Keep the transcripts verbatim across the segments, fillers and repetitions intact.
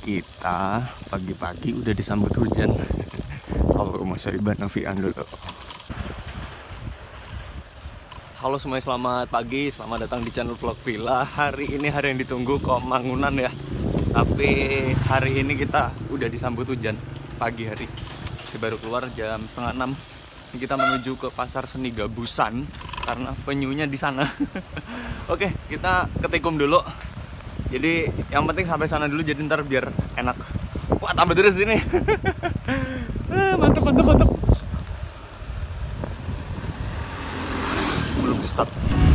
kita pagi-pagi udah disambut hujan. Kalau rumah saya Banavian dulu. Halo semuanya, selamat pagi, selamat datang di channel Vlog Villa. Hari ini hari yang ditunggu Komangunan ya. Tapi hari ini kita udah disambut hujan pagi hari. Kita baru keluar jam setengah enam. Kita menuju ke pasar seni Gabusan karena venue-nya di sana. Oke, kita ketikum dulu. Jadi yang penting sampai sana dulu, jadi ntar biar enak. Wah, tambah terus ini. Mantap, mantap, mantap. Belum di start.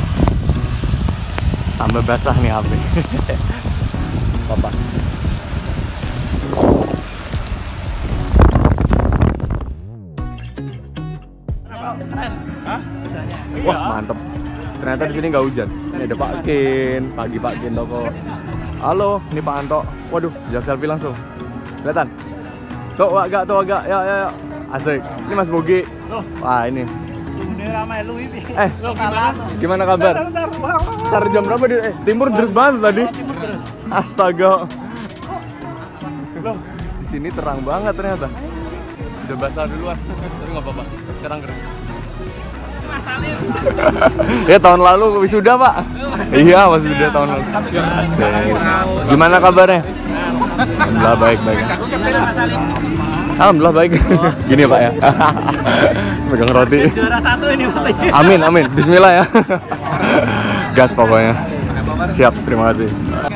Tambah basah nih H P. Papa. Keren. Hah? Wah, mantep. Ternyata di sini nggak hujan. Ini ada Pak Kin, pagi Pak Kin toko. Halo, ini Pak Anto. Waduh, jangan selfie langsung. Kelihatan? Tuh, agak, tuh agak. Ya, ya, ya. Asik. Ini Mas Bogi. Wah, ini. Eh, gimana kabar? Start jam berapa di? Eh, timur terus banget tadi. Astaga. Loh, di sini terang banget ternyata. Udah basah duluan. Tapi nggak apa-apa. Sekarang kering. Ya tahun lalu wisuda Pak. Iya wisuda tahun lalu. Asik. Gimana kabarnya? Alhamdulillah baik baik. Alhamdulillah baik. Gini Pak ya. Pegang roti. Juara satu ini maksudnya. Amin amin. Bismillah ya. Gas pokoknya. Siap, terima kasih.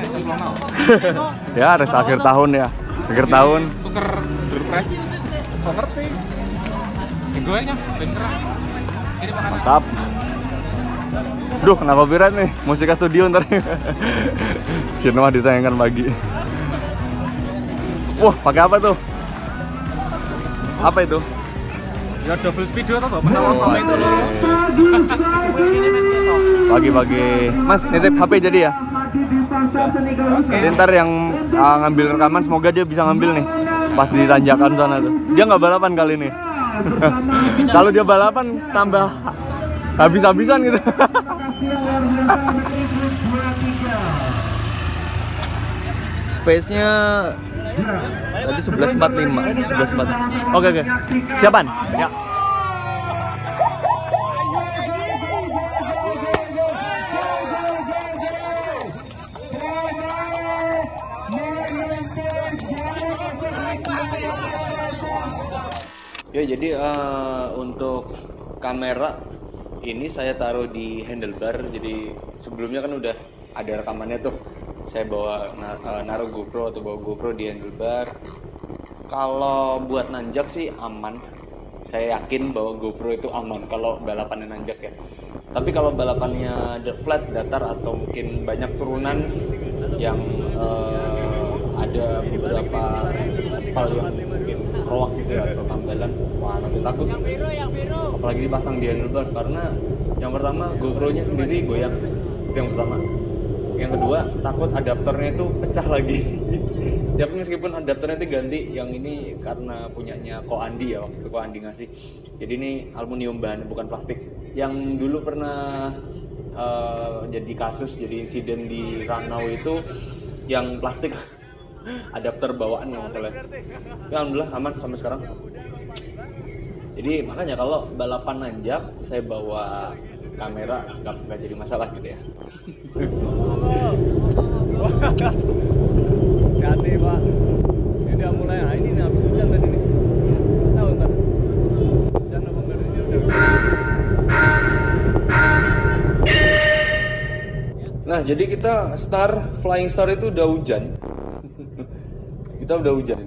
Ya res akhir tahun ya. Akhir tahun. Tuker surprise. Kok ngerti? Gue nya bener. Mantap. Duh, kena copyright nih. Musika studio ntar. Sinema ditayangkan pagi. Wah, pakai apa tuh? Apa itu? Ya double speed atau apa? Menawa itu loh. Pagi-pagi. Mas, nitip H P jadi ya? Oke. Ntar yang uh, ngambil rekaman semoga dia bisa ngambil nih. Pas di tanjakan sana tuh. Dia nggak balapan kali ini. Kalau dia balapan tambah habis-habisan gitu. Space-nya tadi sebelas empat puluh lima, sebelas empat puluh lima. Oke oke. Siapan? Ya. Ya jadi uh, untuk kamera ini saya taruh di handlebar. Jadi sebelumnya kan udah ada rekamannya tuh. Saya bawa uh, naruh GoPro atau bawa GoPro di handlebar. Kalau buat nanjak sih aman. Saya yakin bahwa GoPro itu aman kalau balapannya nanjak ya. Tapi kalau balapannya flat, datar atau mungkin banyak turunan yang uh, ada beberapa aspal yang mungkin roak gitu ya, atau tambalan, wah nanti takut. Apalagi dipasang di handlebar karena yang pertama GoPro-nya sendiri goyang, itu yang pertama. Yang kedua takut adaptornya itu pecah lagi. Ya meskipun adaptornya itu ganti, yang ini karena punyanya Ko Andi ya, waktu itu Ko Andi ngasih. Jadi ini aluminium bahan bukan plastik. Yang dulu pernah uh, jadi kasus, jadi insiden di Ranau itu yang plastik. Adapter bawaan yang masalah. Ya alhamdulillah aman sampai sekarang. Jadi makanya kalau balapan nanjak saya bawa kamera nggak nggak jadi masalah gitu ya. Hati Pak. Ini udah mulai, ah, ini nih habis hujan tadi nih. Tahu ntar. Hujan apa enggak ini udah. Nah jadi kita Star Flying Star itu udah hujan. Kita udah hujan.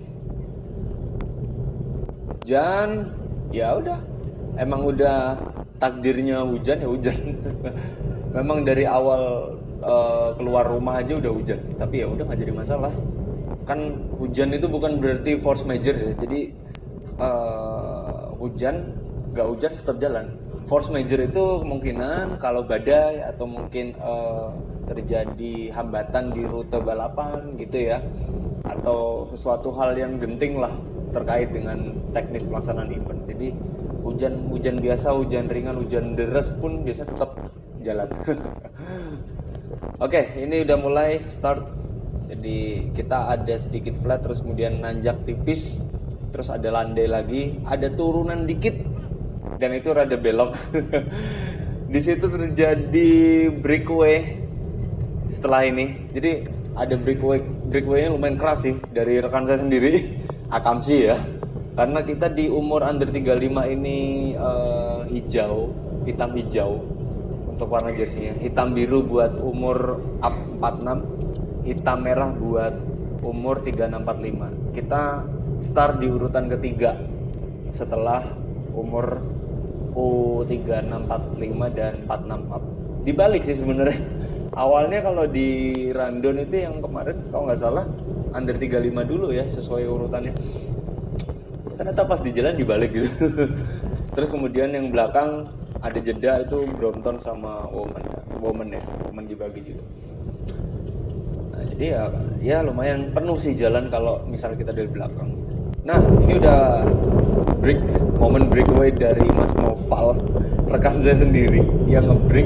Hujan, ya udah. Emang udah takdirnya hujan ya hujan. Memang dari awal uh, keluar rumah aja udah hujan. Tapi ya udah nggak jadi masalah. Kan hujan itu bukan berarti force major ya. Jadi uh, hujan, nggak hujan tetap jalan. Force major itu kemungkinan kalau badai atau mungkin uh, terjadi hambatan di rute balapan gitu ya. Atau sesuatu hal yang genting lah terkait dengan teknis pelaksanaan event. Jadi hujan hujan biasa, hujan ringan, hujan deras pun biasa tetap jalan. Oke, ini udah mulai start. Jadi kita ada sedikit flat, terus kemudian nanjak tipis, terus ada landai lagi, ada turunan dikit, dan itu rada belok. Di situ terjadi breakaway setelah ini. Jadi ada breakaway, breakaway-nya lumayan keras sih dari rekan saya sendiri, Akamsi ya. Karena kita di umur under tiga puluh lima ini uh, hijau, hitam hijau untuk warna jersinya, hitam biru buat umur up empat puluh enam, hitam merah buat umur tiga puluh enam empat puluh lima. Kita start di urutan ketiga setelah umur U tiga puluh enam empat puluh lima dan empat puluh enam up. Dibalik sih sebenarnya. Awalnya kalau di rundown itu yang kemarin kalau nggak salah under tiga puluh lima dulu ya sesuai urutannya. Ternyata pas di jalan dibalik gitu. Terus kemudian yang belakang ada jeda itu Brompton sama Woman, Woman ya, Woman dibagi juga. Nah, jadi ya, ya lumayan penuh sih jalan kalau misalnya kita dari belakang. Nah, ini udah break, momen breakaway dari Mas Noval, rekan saya sendiri yang nge-break.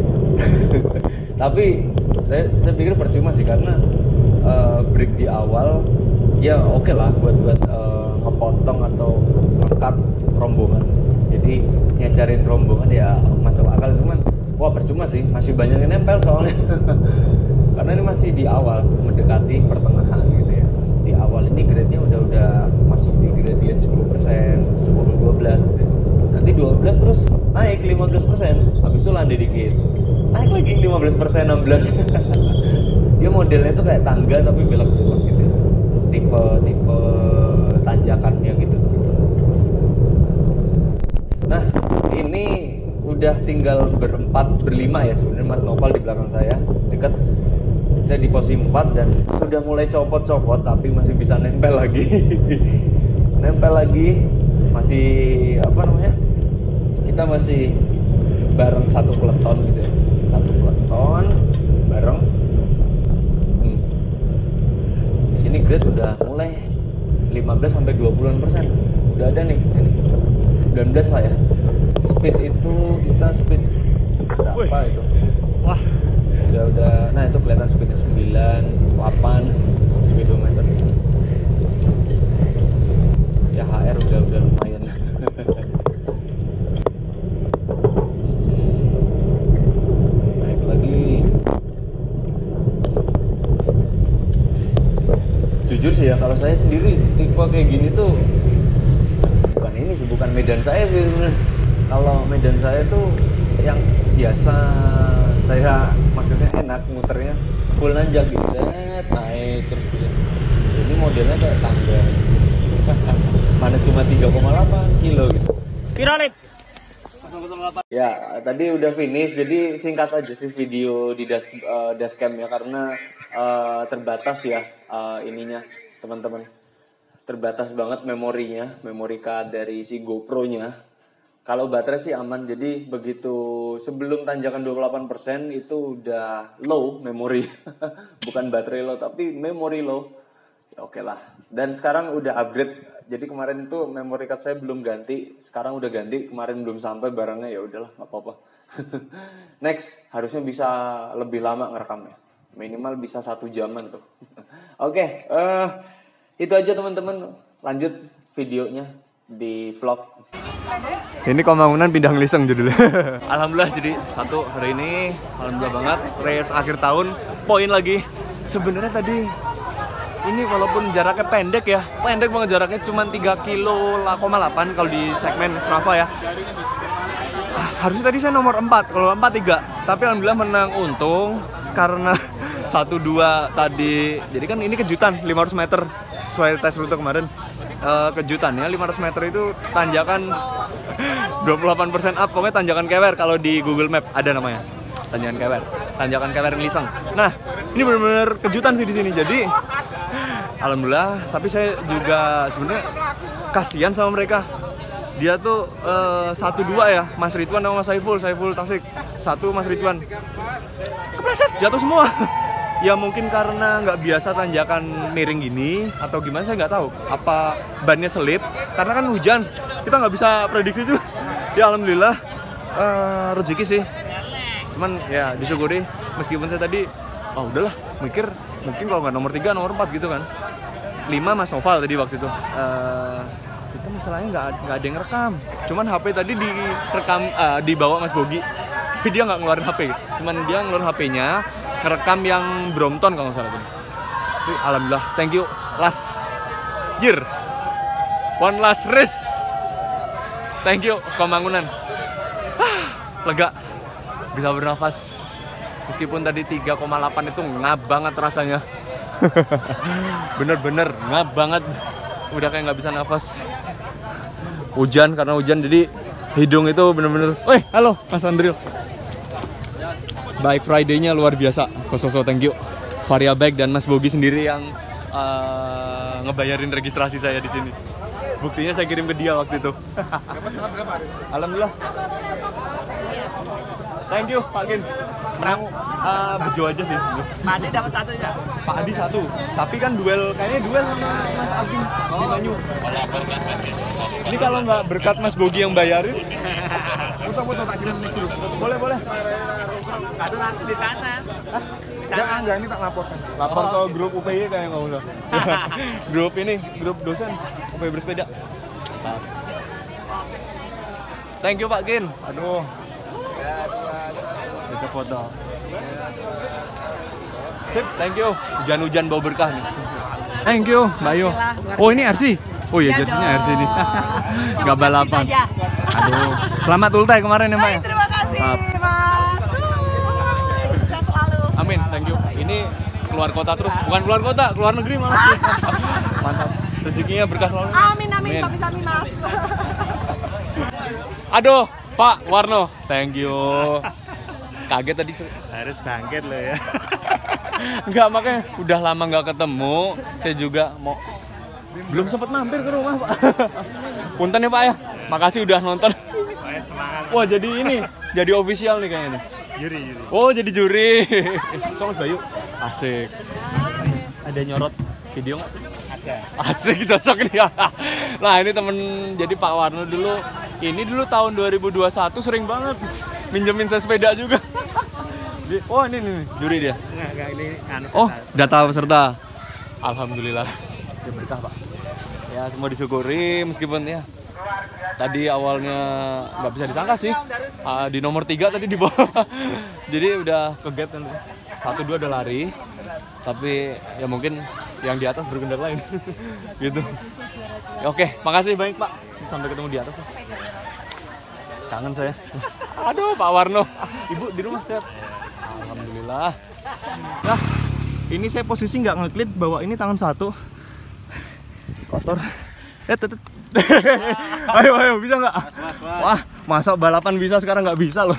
Tapi saya saya pikir percuma sih karena uh, break di awal ya oke okay lah buat buat uh, ngepotong atau ngekat rombongan. Jadi nyacarin rombongan ya masuk akal, cuman wah percuma sih, masih banyak yang nempel soalnya. Karena ini masih di awal mendekati pertengahan gitu ya. Di awal ini grade-nya udah udah masuk di gradient sepuluh persen, sepuluh dua belas gitu. Nanti dua belas terus naik lima belas persen, habis itu landai dikit. Naik lagi lima belas persen, enam belas. Dia modelnya tuh kayak tangga tapi belok-belok gitu. Tipe tipe tanjakannya gitu. Nah, ini udah tinggal berempat, berlima ya sebenarnya Mas Noval di belakang saya, dekat. Saya di posisi empat dan sudah mulai copot-copot tapi masih bisa nempel lagi. Nempel lagi, masih apa namanya? Kita masih bareng satu peleton gitu ya. Satu peleton bareng. Hmm. Di sini grade udah mulai lima belas sampai dua puluhan persen. Udah ada nih di sini. sembilan belas lah ya. Speed itu kita speed berapa Wih. Itu? Wah, udah udah. Nah, itu kelihatan speednya sembilan, delapan speedometer. Ya H R udah udah lumayan. Naik lagi. Jujur sih ya, kalau saya sendiri tipe kayak gini tuh bukan ini sih, bukan medan saya sih sebenarnya. Kalau medan saya tuh yang biasa saya maksudnya enak muternya full nanjak gitu, set naik terus gitu. Ini modelnya kayak tangga. Mana cuma tiga koma delapan kilo gitu. Pirolit. Ya, tadi udah finish, jadi singkat aja sih video di dash, uh, dashcam ya karena uh, terbatas ya uh, ininya teman-teman. Terbatas banget memorinya, memori card dari si GoPro-nya. Kalau baterai sih aman, jadi begitu sebelum tanjakan dua puluh delapan persen itu udah low memori. Bukan baterai low, tapi memori low. Ya oke lah. Dan sekarang udah upgrade. Jadi kemarin itu memory card saya belum ganti, sekarang udah ganti. Kemarin belum sampai barangnya, ya udahlah, nggak apa-apa. Next, harusnya bisa lebih lama ngerekamnya. Minimal bisa satu jaman tuh. Oke, okay, uh, itu aja teman-teman. Lanjut videonya di vlog. Ini pembangunan pindah ngeliseng judulnya. Alhamdulillah jadi satu hari ini, alhamdulillah banget. Race akhir tahun, poin lagi. Sebenarnya tadi ini walaupun jaraknya pendek ya, pendek banget jaraknya, cuma tiga koma delapan kalau di segmen Strava ya. Harusnya tadi saya nomor empat, kalau empat tiga. Tapi alhamdulillah menang untung karena satu dua tadi. Jadi kan ini kejutan lima ratus meter sesuai tes rute kemarin. Uh, kejutannya lima ratus meter itu tanjakan dua puluh delapan persen up, pokoknya tanjakan kewer kalau di Google Map ada namanya. Tanjakan kewer, tanjakan kewer ngeliseng. Nah, ini benar-benar kejutan sih di sini. Jadi alhamdulillah, tapi saya juga sebenarnya kasihan sama mereka. Dia tuh uh, satu dua ya, Mas Ridwan sama Mas Saiful, Saiful Tasik. Satu Mas Ridwan. Kepleset, jatuh semua. Ya mungkin karena nggak biasa tanjakan miring gini atau gimana saya nggak tahu. Apa bannya selip? Karena kan hujan, kita nggak bisa prediksi juga. Ya alhamdulillah uh, rezeki sih. Cuman ya disyukuri meskipun saya tadi, oh udahlah mikir mungkin kalau nggak nomor tiga, nomor empat gitu kan. lima Mas Noval tadi waktu itu. Uh, itu masalahnya nggak nggak ada yang rekam. Cuman H P tadi direkam uh, dibawa Mas Bogi. Tapi dia nggak ngeluarin H P. Cuman dia ngeluarin H P-nya ngerekam yang Brompton kalau nggak salah tuh. Tapi alhamdulillah, thank you last year. One last race. Thank you Komangunan. Lega. Bisa bernafas. Meskipun tadi tiga koma delapan itu ngap banget rasanya. Bener-bener ngap banget. Udah kayak nggak bisa nafas. Hujan, karena hujan jadi hidung itu bener-bener. Weh, halo Mas Andril. Bike Friday-nya luar biasa. Kososo, thank you. Varia Bike dan Mas Bogi sendiri yang uh, ngebayarin registrasi saya di sini. Buktinya saya kirim ke dia waktu itu. Alhamdulillah. Thank you, Pak Kin. Menang uh, bejo aja sih. Pak Adi dapat satu ya? Pak Adi satu. Tapi kan duel, kayaknya duel sama Mas Agim di Banyu. Ini kalau nggak berkat Mas Bogi yang bayarin. Foto-foto tak kirim nih grup. Boleh, boleh. Satu nanti di sana. Enggak, enggak, ini tak laporkan. Lapor ke grup U P Y kayak nggak usah. Grup ini, grup dosen U P Y bersepeda. Thank you Pak Kin. Aduh. Kita foto. Sip, thank you. Hujan-hujan bau berkah nih. Thank you, Mbak Ayu. Oh ini R C. Oh iya, jersinya R C ini. Nggak balapan. Aduh. Selamat ultah kemarin ya Mbak ya. Terima kasih Maaf. Mas. Sukses selalu. Amin, thank you. Ini keluar kota terus, bukan keluar kota, keluar negeri malah. Mantap. Rezekinya berkah selalu. Amin amin, sami-sami Mas. Aduh, Pak Warno, thank you. Kaget tadi. Harus bangkit loh ya. Enggak, makanya udah lama nggak ketemu. Saya juga mau belum sempat mampir ke rumah, Pak. Punten ya Pak ya. Makasih udah nonton. Semangat. Wah, jadi ini, jadi official nih kayaknya nih. Juri, juri. Oh, jadi juri. Sama Mas Bayu. Asik. Ada nyorot video nggak? Ada. Asik, cocok nih. Nah, ini temen, jadi Pak Warno dulu, ini dulu tahun dua ribu dua puluh satu sering banget minjemin saya sepeda juga. Oh, ini nih, juri dia. Enggak, enggak, ini anu. Oh, data peserta. Alhamdulillah. Ya berkah, Pak. Ya, semua disyukuri meskipun ya tadi awalnya nggak bisa disangka sih. Uh, di nomor tiga tadi di bawah. Jadi udah ke gap kan. Satu dua udah lari. Tapi ya mungkin yang di atas berkendak lain. Gitu. Ya, oke, makasih banyak, Pak. Sampai ketemu di atas. Ya. Kangen saya. Aduh, Pak Warno. Ibu di rumah sehat? Alhamdulillah. Nah, ini saya posisi nggak ngeklit bahwa ini tangan satu. Kotor. Eh, tetep. Ayo, ayo, bisa nggak? Wah, masa balapan bisa sekarang nggak bisa loh.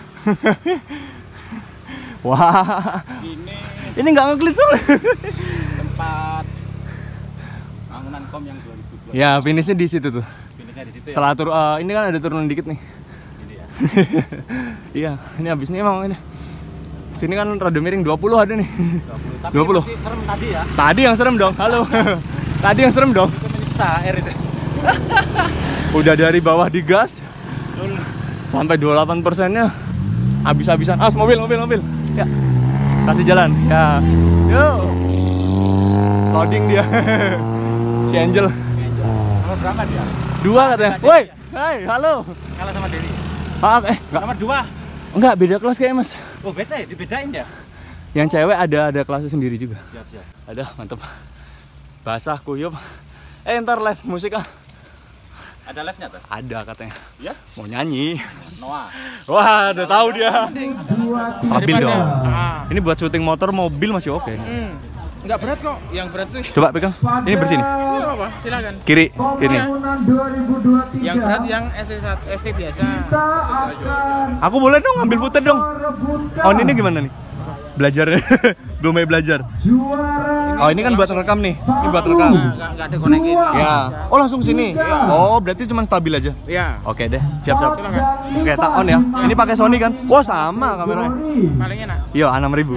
Wah, Ini ini nggak ngeklit soalnya. tempat bangunan kom yang dua ribu dua. Ya, finishnya di situ tuh. Finishnya di situ ya. Setelah tur, uh, ini kan ada turunan dikit nih. Ini ya. Iya, ini habis ini emang ini. Sini kan rada miring dua puluh ada nih. Tapi dua puluh. masih serem tadi ya. Tadi yang serem dong. Halo. Tadi yang serem dong. Itu menyiksa air itu. Udah dari bawah digas sampai dua puluh delapan persennya habis-habisan. As mobil, mobil, mobil. Ya. Kasih jalan. Ya. Yo. Loading dia. Si Angel. Nomor berapa dia? Dua katanya. Woi. Hai, halo. Kalah sama Dewi. Ah, eh, enggak. Nomor dua. Enggak, beda kelas kayaknya, Mas. Oh, beda ya? Dibedain ya? Yang cewek ada ada kelasnya sendiri juga. Siap, siap. Ada, mantep. Basah, kuyup. Eh, ntar live musik ah. Ada live-nya tuh? Ada katanya. Iya? Mau nyanyi. Noah. Wah, udah tahu dia. Stabil Daripada- dong. Ah. Ini buat syuting motor, mobil masih oke. Hmm. Enggak berat kok. Yang berat tuh Coba pegang. Ini bersih nih. oh, apa? Silakan. Kiri, kiri. Yang berat yang S C satu S C biasa. Aku boleh dong ngambil footer dong. Oh, ini gimana nih? Belajar. Belum mau belajar. Oh, ini kan buat rekam nih. Ini buat rekam. Enggak enggak ada konekin. Ya. Oh, langsung sini. Oh, berarti cuma stabil aja. Iya. Oke deh, siap-siap. Silakan. Oke, tak on ya. Ini pakai Sony kan? Wah, sama kameranya. Paling enak. Iya, enam ribu.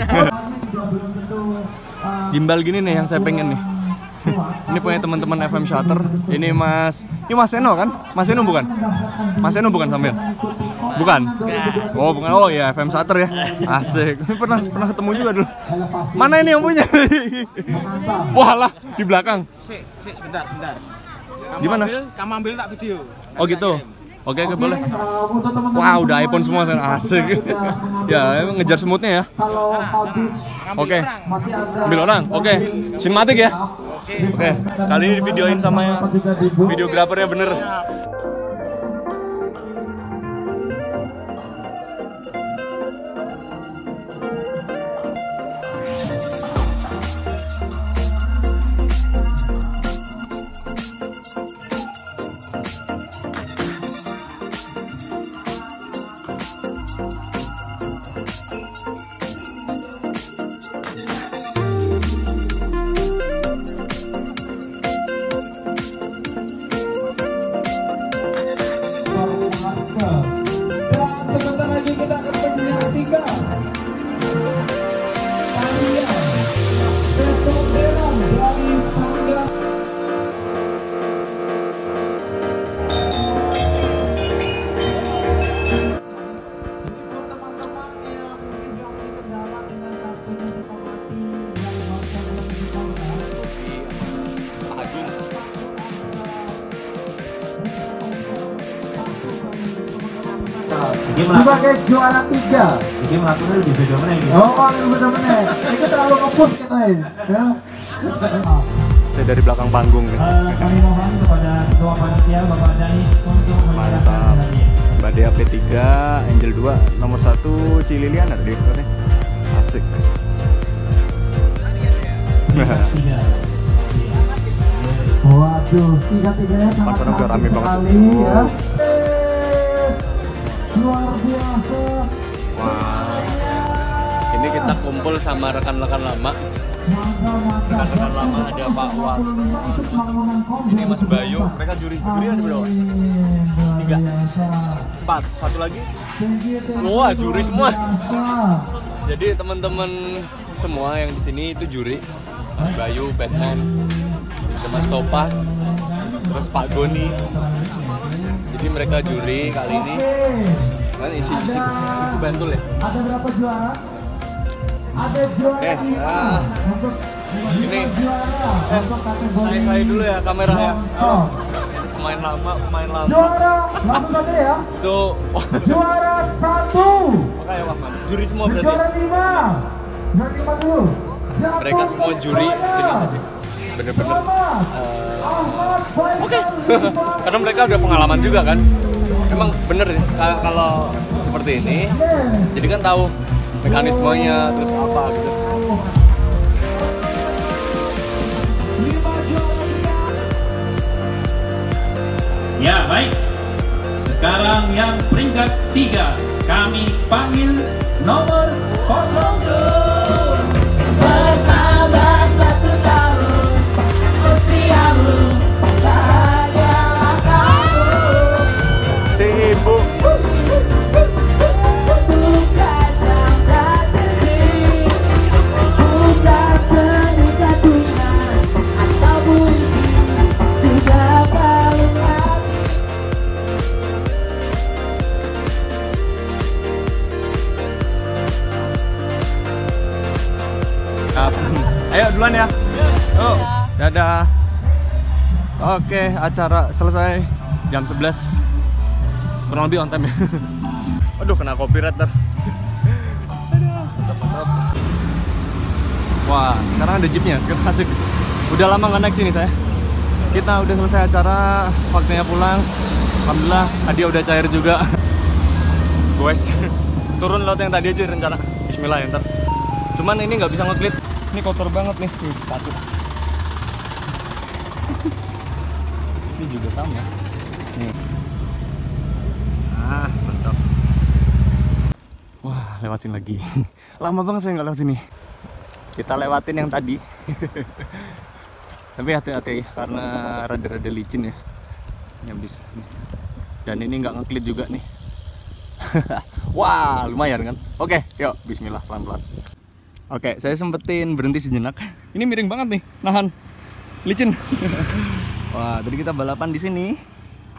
Gimbal gini nih yang saya pengen nih. Ini punya teman-teman F M Shutter. Ini Mas, ini Mas Seno kan? Mas Seno bukan? Mas Seno bukan sampean? Bukan? Oh, bukan. Oh iya, F M Shutter ya. Asik. Pernah pernah ketemu juga dulu. Mana ini yang punya? Wah lah, di belakang. Sik, sik sebentar, sebentar. Kamu Gimana? ambil, kamu ambil tak video. Oh gitu. Oke, oke boleh. Wah, udah iPhone semua, asik. Ya, emang ngejar semutnya ya. Oke. Ambil orang. Oke. Sinematik ya. Oke. Kali ini videoin sama videografernya bener. Sebentar lagi kita akan menyaksikan tarian sesoteran dari Sangga. Sebagai juara tiga, Ini melakukan lebih beda mana ini? oh lebih benar-benar, itu terlalu nge-push katanya. Ya. Saya dari belakang panggung nih. Uh, kami mohon kepada ketua panitia Bapak Danis untuk menyerahkan Mantap. hadiah. Mbak Dea P tiga, Angel dua, nomor satu Cililian ada di sana. Asik. Tiga. Waduh, tiga-tiganya sangat Pasarnya udah rame cantik banget. sekali ya. Oh. Luar biasa. Wah, ini kita kumpul sama rekan-rekan lama. Rekan-rekan lama ada Pak Wan, ini Mas Bayu. Mereka juri, juri ada berapa? Tiga, empat, satu lagi. Semua juri semua. Jadi teman-teman semua yang di sini itu juri. Mas Bayu, Batman, ada Mas Topas, terus Pak Goni. Jadi mereka juri kali ini. Kan isi isi isi bantul ya. Ada berapa juara? Ada juara Eh, lima ah. untuk Ini. juara untuk kategori Hai hai dulu ya kamera ya. Oh. Pemain lama, pemain lama. Juara langsung saja ya. Tuh. Juara satu. Makanya Wah, juri semua berarti. Juara lima. Juara lima dulu. Mereka semua juri di sini. Bener-bener. Oke. Karena mereka udah pengalaman juga kan. Emang bener ya ka- kalau seperti ini. Jadi kan tahu mekanismenya terus apa gitu. Ya baik. Sekarang yang peringkat tiga kami panggil nomor nol dua. Bertambah satu tahun usiamu, bahagialah kamu. Si ibu. Bukan tanda diri, bukan seni gadungan atau puisi, juga kalung hati. Ayo duluan ya. Yuk, dadah. Oke, acara selesai jam sebelas. Kurang lebih on time ya. Aduh, kena copyright ntar. Wah, sekarang ada jeepnya, sekarang asik. Udah lama nggak naik sini saya. Kita udah selesai acara, waktunya pulang. Alhamdulillah, hadiah udah cair juga. Guys, turun laut yang tadi aja rencana. Bismillah ya ntar. Cuman ini nggak bisa ngeklik. Ini kotor banget nih, nih sepatu. Ini juga sama. Nih. Ah, mantap. Wah, lewatin lagi. Lama banget saya nggak lewat sini. Kita lewatin yang tadi. Tapi hati-hati karena rada-rada licin ya. Ini habis. Dan ini nggak ngeklik juga nih. Wah, lumayan kan? Oke, yuk, bismillah pelan-pelan. Oke, saya sempetin berhenti sejenak. Ini miring banget nih, nahan licin. Wah, tadi kita balapan di sini.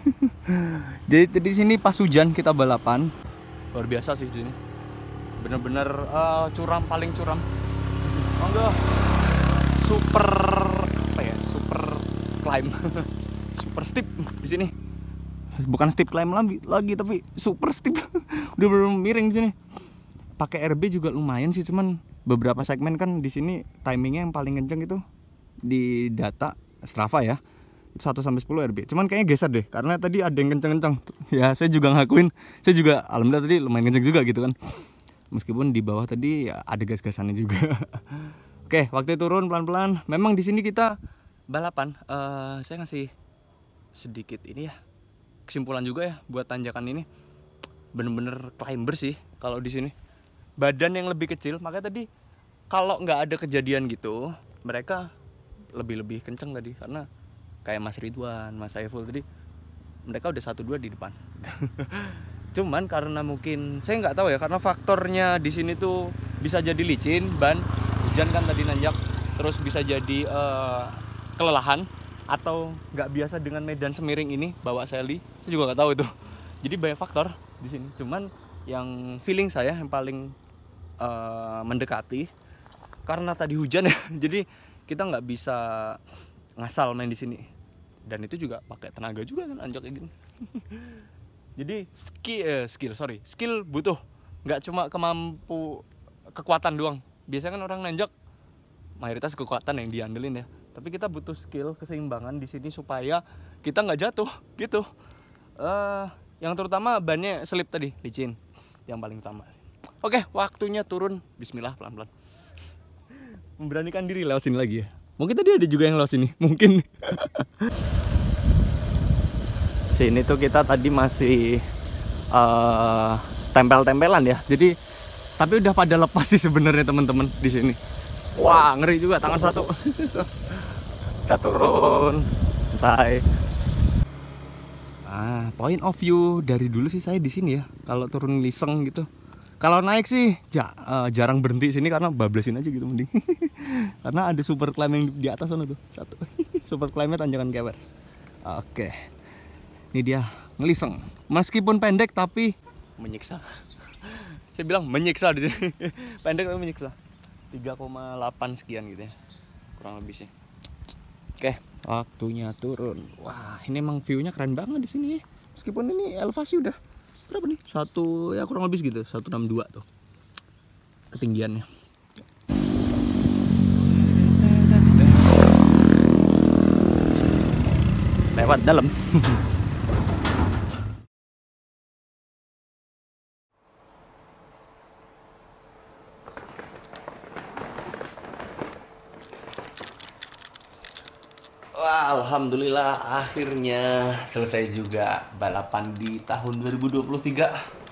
Jadi di sini pas hujan kita balapan. Luar biasa sih di sini. Bener-bener uh, curam, paling curam. Oh enggak. Super apa ya? Super climb. Super steep di sini. Bukan steep climb lagi, lagi tapi super steep. Udah belum miring di sini. Pakai R B juga lumayan sih, cuman beberapa segmen kan di sini timingnya yang paling kenceng itu di data Strava ya. satu sampai sepuluh R B. Cuman kayaknya geser deh karena tadi ada yang kenceng-kenceng. Ya, saya juga ngakuin, saya juga alhamdulillah tadi lumayan kenceng juga gitu kan. Meskipun di bawah tadi ya ada gas-gasannya juga. Oke, waktu turun pelan-pelan. Memang di sini kita balapan. Uh, saya ngasih sedikit ini ya. Kesimpulan juga ya buat tanjakan ini. Bener-bener climber sih kalau di sini. Badan yang lebih kecil, makanya tadi kalau nggak ada kejadian gitu, mereka lebih-lebih kenceng tadi karena kayak Mas Ridwan, Mas Saiful tadi mereka udah satu dua di depan. Cuman karena mungkin saya nggak tahu ya, karena faktornya di sini tuh bisa jadi licin, ban, hujan kan tadi nanjak, terus bisa jadi uh, kelelahan atau nggak biasa dengan medan semiring ini bawa seli, saya juga nggak tahu itu. Jadi banyak faktor di sini. Cuman yang feeling saya yang paling uh, mendekati karena tadi hujan ya, jadi kita nggak bisa ngasal main di sini. Dan itu juga pakai tenaga juga kan anjak kayak gini. Jadi skill, eh, skill sorry, skill butuh, nggak cuma kemampu kekuatan doang. Biasanya kan orang nanjak mayoritas kekuatan yang diandelin ya. Tapi kita butuh skill, keseimbangan di sini supaya kita nggak jatuh gitu. Uh, yang terutama bannya selip tadi, licin, yang paling utama. Oke, waktunya turun. Bismillah pelan-pelan. Memberanikan diri lewat sini lagi ya. Mungkin tadi ada juga yang lewat sini, mungkin. Sini tuh kita tadi masih uh, tempel-tempelan ya. Jadi tapi udah pada lepas sih sebenarnya teman-teman di sini. Wah, ngeri juga tangan satu. Kita turun, santai. Ah, point of view dari dulu sih saya di sini ya. Kalau turun liseng gitu. Kalau naik sih ja, uh, jarang berhenti sini karena bablasin aja gitu mending. Karena ada super climb yang di atas sana tuh. Satu. Super climbnya tanjakan kewer. Oke. Ini dia ngeliseng. Meskipun pendek tapi menyiksa. Saya bilang menyiksa di sini. Pendek tapi menyiksa. tiga koma delapan sekian gitu ya. Kurang lebih sih. Oke, waktunya turun. Wah, ini emang view-nya keren banget di sini. Meskipun ini elevasi udah berapa nih? Satu ya kurang lebih segitu, seratus enam puluh dua tuh ketinggiannya. Lewat dalam. Wah, alhamdulillah akhirnya selesai juga balapan di tahun dua ribu dua puluh tiga.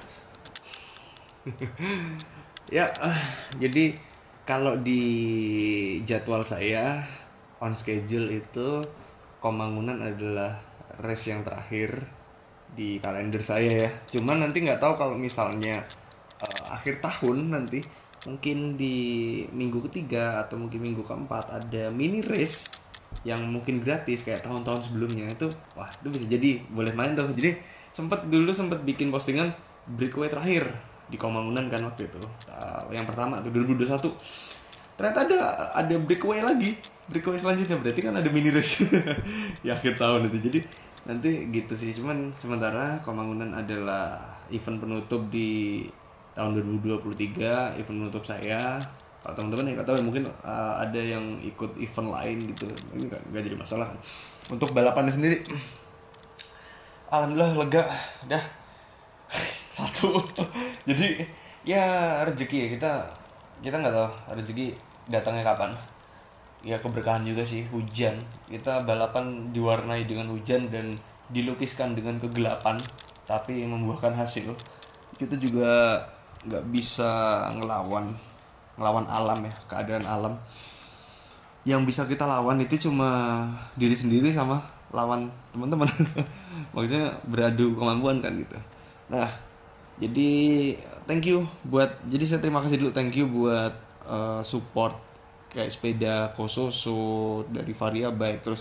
Ya, uh, jadi kalau di jadwal saya on schedule itu Komangunan adalah race yang terakhir di kalender saya ya. Cuman nanti nggak tahu kalau misalnya uh, akhir tahun nanti mungkin di minggu ketiga atau mungkin minggu keempat ada mini race yang mungkin gratis kayak tahun-tahun sebelumnya itu. Wah, itu bisa jadi boleh main tuh. Jadi sempet dulu sempet bikin postingan breakaway terakhir di Komangunan kan waktu itu. Uh, yang pertama tuh dua ribu dua puluh satu. Ternyata ada ada breakaway lagi. Breakaway selanjutnya berarti kan ada mini race di akhir tahun itu. Jadi nanti gitu sih. Cuman sementara Komangunan adalah event penutup di tahun dua ribu dua puluh tiga, event penutup saya. Kalau teman-teman yang nggak tahu mungkin uh, ada yang ikut event lain gitu, ini nggak jadi masalah kan. Untuk balapannya sendiri, alhamdulillah lega, dah satu. Jadi ya rezeki ya, kita kita nggak tahu rezeki datangnya kapan. Ya keberkahan juga sih hujan. Kita balapan diwarnai dengan hujan dan dilukiskan dengan kegelapan, tapi membuahkan hasil. Kita juga nggak bisa ngelawan. ngelawan alam ya, keadaan alam. Yang bisa kita lawan itu cuma diri sendiri sama lawan teman-teman. Maksudnya beradu kemampuan kan gitu. Nah, jadi thank you buat, jadi saya terima kasih dulu, thank you buat uh, support kayak sepeda Kososo dari Varia Bike, terus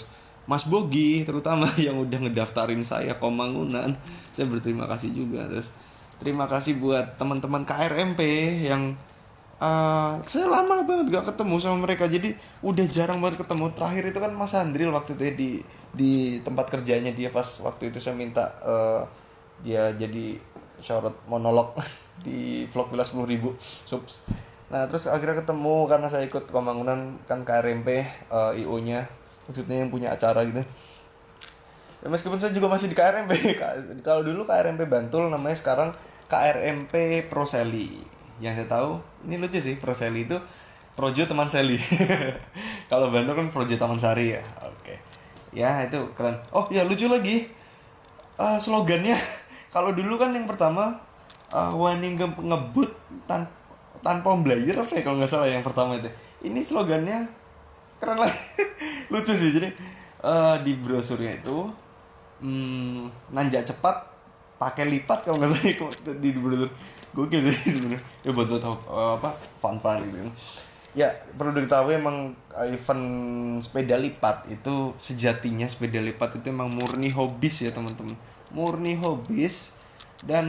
Mas Bogi terutama yang udah ngedaftarin saya Komangunan, saya berterima kasih juga. Terus terima kasih buat teman-teman K R M P yang uh, saya lama banget gak ketemu sama mereka, jadi udah jarang banget ketemu. Terakhir itu kan Mas Andril waktu itu di di tempat kerjanya dia, pas waktu itu saya minta uh, dia jadi short monolog di vlog Villa sepuluh ribu subs. Nah terus akhirnya ketemu karena saya ikut Komangunan kan K R M P uh, I O-nya, maksudnya yang punya acara gitu. Ya, meskipun saya juga masih di K R M P. Kalau dulu K R M P Bantul, namanya sekarang K R M P Proseli. Yang saya tahu, ini lucu sih, Proseli itu Projo Teman Seli. Kalau Bantul kan Projo Taman Sari ya. Oke. Ya itu keren. Oh ya lucu lagi. Uh, slogannya kalau dulu kan yang pertama uh, wani nge- ngebut tan- tanpa membayar apa ya kalau nggak salah yang pertama itu. Ini slogannya keren lah. Lucu sih. Jadi uh, di brosurnya itu hmm, nanjak cepat pakai lipat kalau nggak salah di brosur. Gokil sih sebenarnya. Ya buat buat uh, apa fun-fun gitu. Ya perlu diketahui emang event sepeda lipat itu sejatinya sepeda lipat itu emang murni hobis ya teman-teman, murni hobis dan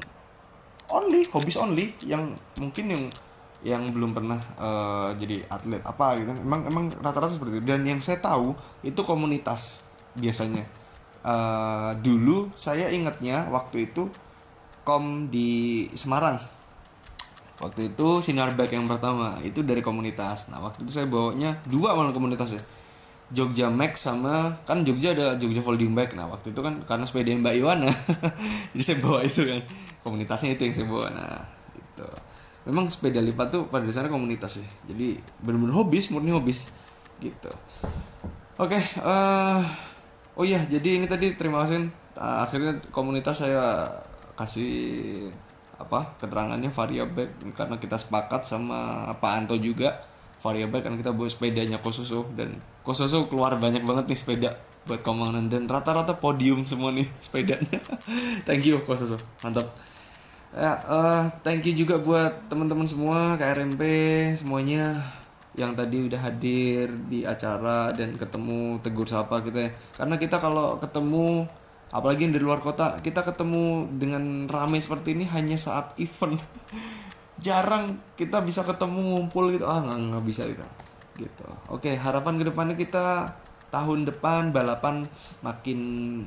only hobis only yang mungkin yang yang belum pernah uh, jadi atlet apa gitu. Emang emang rata-rata seperti itu. Dan yang saya tahu itu komunitas biasanya. Uh, dulu saya ingatnya waktu itu kom di Semarang. Waktu itu Sinar Bike yang pertama itu dari komunitas. Nah waktu itu saya bawanya dua malah komunitasnya, Jogja Max sama kan Jogja ada Jogja Folding Bike. Nah waktu itu kan karena sepeda Mbak Iwana jadi saya bawa itu kan, komunitasnya itu yang saya bawa. Nah itu memang sepeda lipat tuh pada dasarnya komunitas ya, jadi benar-benar hobis, murni hobis gitu. Oke, okay, uh, oh iya jadi ini tadi terima kasih uh, akhirnya komunitas saya kasih apa keterangannya Varia Bike karena kita sepakat sama Pak Anto juga Varia Bike karena kita bawa sepedanya Kososo, dan Kososo keluar banyak banget nih sepeda buat Komangunan dan rata-rata podium semua nih sepedanya. Thank you Kososo, mantap ya. Uh, thank you juga buat teman-teman semua K R M P semuanya yang tadi udah hadir di acara dan ketemu tegur sapa kita, karena kita kalau ketemu apalagi dari luar kota, kita ketemu dengan ramai seperti ini hanya saat event. Jarang kita bisa ketemu ngumpul gitu, ah nggak nggak bisa kita gitu. Oke, harapan kedepannya kita tahun depan balapan makin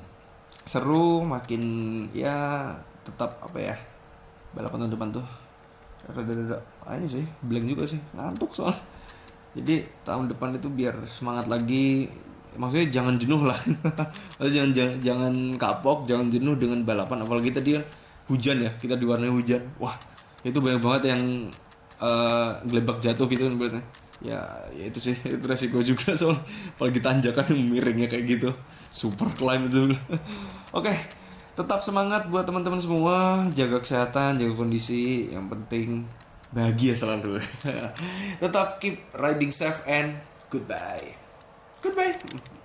seru, makin ya tetap apa ya, balapan tahun depan tuh rada-rada ah ini sih blank juga sih, ngantuk soalnya. Jadi tahun depan itu biar semangat lagi. Maksudnya jangan jenuh lah. jangan, jangan jangan kapok, jangan jenuh dengan balapan. Apalagi tadi kan hujan ya, kita diwarnai hujan. Wah, itu banyak banget yang uh, gelebak jatuh gitu kan berarti. Ya, ya itu sih, itu resiko juga soal apalagi tanjakan yang miringnya kayak gitu. Super climb itu. Oke, tetap semangat buat teman-teman semua, jaga kesehatan, jaga kondisi, yang penting bahagia selalu. Tetap keep riding safe and goodbye. Goodbye.